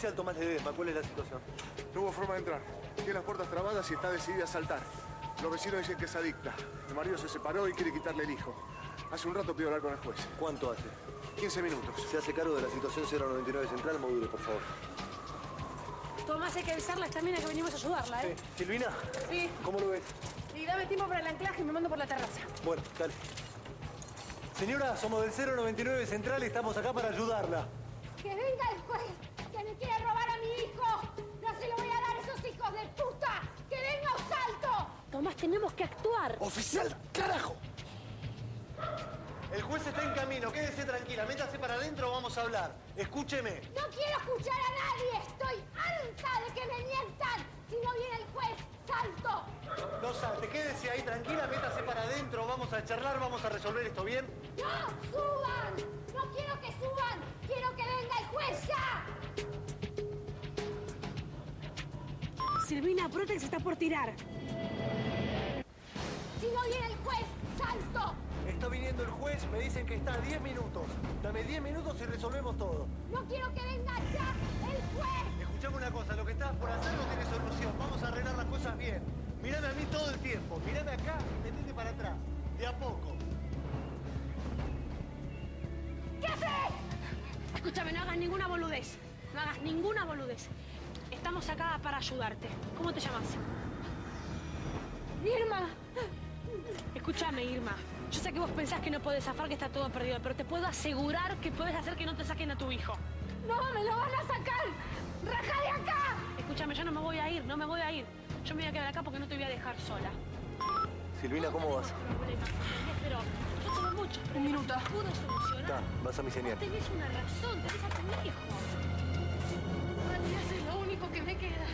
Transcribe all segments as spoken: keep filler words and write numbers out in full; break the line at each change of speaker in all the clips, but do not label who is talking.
Oficial Tomás Ledesma, ¿cuál es la situación?
No hubo forma de entrar. Tiene las puertas trabadas y está decidida a saltar. Los vecinos dicen que es adicta. El marido se separó y quiere quitarle el hijo. Hace un rato pido hablar con el juez.
¿Cuánto hace?
quince minutos.
Se hace cargo de la situación cero noventa y nueve Central, módulo, por favor.
Tomás, hay que avisarle a esta mina que venimos a ayudarla, ¿eh?
Sí. ¿Silvina?
Sí.
¿Cómo lo ves?
Y dame tiempo para el anclaje y me mando por la terraza.
Bueno, dale. Señora, somos del cero noventa y nueve Central y estamos acá para ayudarla.
¡Que venga el juez! ¡Que me quiere robar a mi hijo! ¡No se lo voy a dar a esos hijos de puta! ¡Que venga o salto!
Tomás, tenemos que actuar.
¡Oficial, carajo!
El juez está en camino, quédese tranquila. Métase para adentro o vamos a hablar. Escúcheme.
No quiero escuchar a nadie. Estoy harta de que me mientan. Si no viene el juez, salto.
No salte, quédese ahí tranquila, métase para adentro. Vamos a charlar, vamos a resolver esto, ¿bien?
¡No suban! ¡No quiero que suban! ¡Quiero que venga el juez ya!
Silvina, Protex está por tirar.
Si no viene el juez, salto.
Está viniendo el juez, me dicen que está a diez minutos. Dame diez minutos y resolvemos todo.
No quiero que venga ya el juez.
Escuchame una cosa, lo que estás por hacer no tiene solución. Vamos a arreglar las cosas bien. Mírame a mí todo el tiempo. Mírame acá y tendete para atrás. De a poco.
¿Qué haces?
Escúchame, no hagas ninguna boludez. No hagas ninguna boludez. Estamos acá para ayudarte. ¿Cómo te llamas?
Irma.
Escúchame, Irma. Yo sé que vos pensás que no podés zafar, que está todo perdido, pero te puedo asegurar que puedes hacer que no te saquen a tu hijo.
No, me lo van a sacar. ¡Raja de acá!
Escúchame, yo no me voy a ir, no me voy a ir. Yo me voy a quedar acá porque no te voy a dejar sola.
Silvina, ¿cómo vas?
Problemas, ¿entendés? Pero yo tengo muchos problemas.
Un minuto.
Pude solucionar.
Está, vas a mi señal.
Vos tenés una razón, tenés a tu hijo. Matías es lo único que me queda.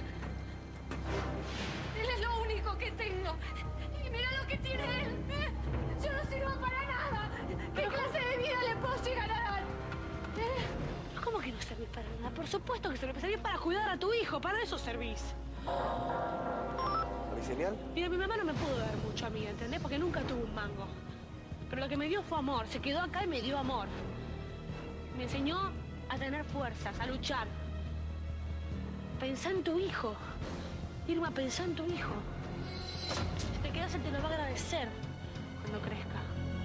Él es lo único que tengo. Y mira lo que tiene él. ¿eh? Yo no sirvo para nada. ¿Qué clase de vida le puedo llegar a dar? ¿Eh? ¿Cómo que no servís para nada? Por supuesto que servís. Servís para cuidar a tu hijo. Para eso servís.
¿A mi señal?
Mira, mi mamá no me pudo dar mucho a mí, ¿entendés? Porque nunca tuvo un mango. Pero lo que me dio fue amor. Se quedó acá y me dio amor. Me enseñó a tener fuerzas, a luchar. Pensá en tu hijo. Irma, pensá en tu hijo. Si te quedas, él te lo va a agradecer cuando crezca.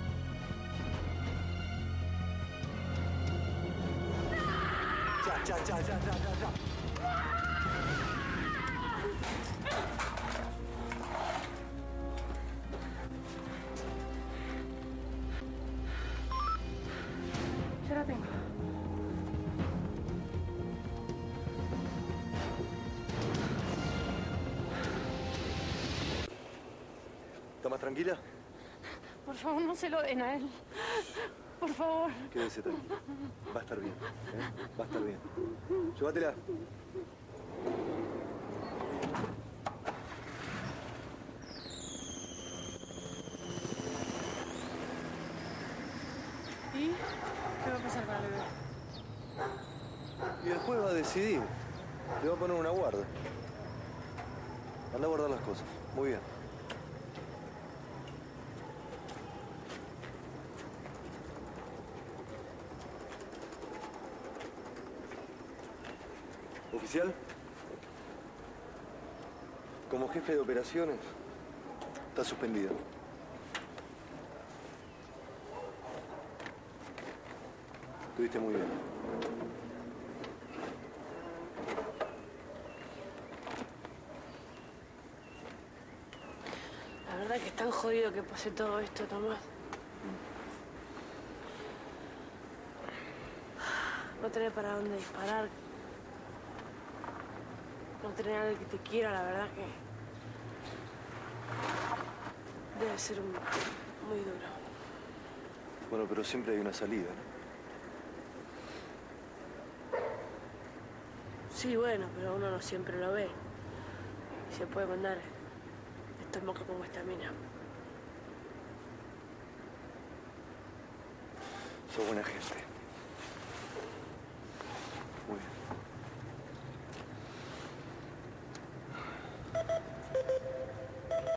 Ya, ya, ya, ya, ya, ya, ya.
Ya la tengo.
¿Está más tranquila?
Por favor, no se lo den a él. Por favor.
Quédese tranquila. Va a estar bien, ¿eh? Va a estar bien. Llévatela.
¿Y qué va a pasar con el bebé?
Y el juez va a decidir. Le va a poner una guarda. Anda a guardar las cosas. Muy bien. Oficial, como jefe de operaciones, está suspendida. Estuviste muy bien.
La verdad que es tan jodido que pase todo esto, Tomás. No tener para dónde disparar. No tener a alguien que te quiera, la verdad que... debe ser un- muy duro.
Bueno, pero siempre hay una salida, ¿no?
Sí, bueno, pero uno no siempre lo ve. Y se puede mandar estos mocos como esta mina.
Sos buena gente.